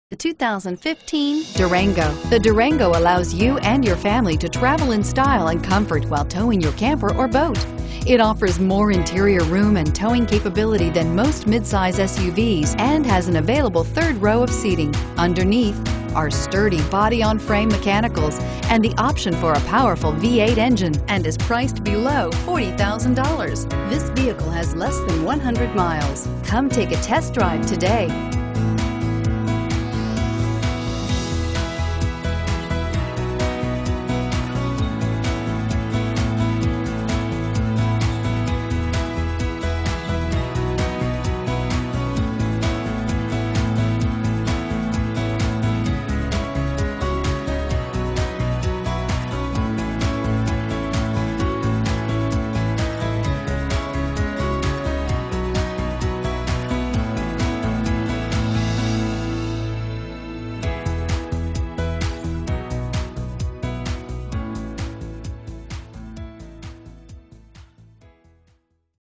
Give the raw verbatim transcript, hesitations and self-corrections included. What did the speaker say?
The two thousand fifteen Durango. The Durango allows you and your family to travel in style and comfort while towing your camper or boat. It offers more interior room and towing capability than most midsize S U Vs and has an available third row of seating. Underneath are sturdy body-on-frame mechanicals and the option for a powerful V eight engine, and is priced below forty thousand dollars. This vehicle has less than one hundred miles. Come take a test drive today.